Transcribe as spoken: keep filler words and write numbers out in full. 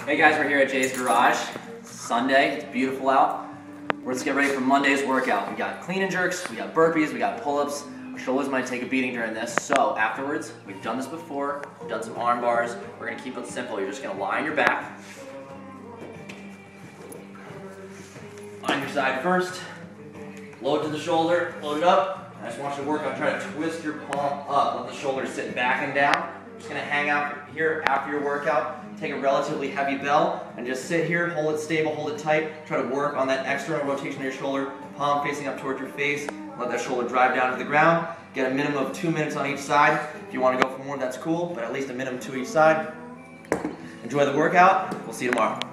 Hey guys, we're here at Jay's Garage. It's Sunday, it's beautiful out. Let's get ready for Monday's workout. We got clean and jerks, we got burpees, we got pull-ups. Our shoulders might take a beating during this, so afterwards, we've done this before, we've done some arm bars. We're gonna keep it simple. You're just gonna lie on your back. On your side first, load to the shoulder, load it up. I just want you to work on trying to twist your palm up. Let the shoulders sit back and down. Just gonna hang out here after your workout. Take a relatively heavy bell and just sit here, hold it stable, hold it tight. Try to work on that external rotation of your shoulder, palm facing up towards your face. Let that shoulder drive down to the ground. Get a minimum of two minutes on each side. If you want to go for more, that's cool, but at least a minimum two each side. Enjoy the workout. We'll see you tomorrow.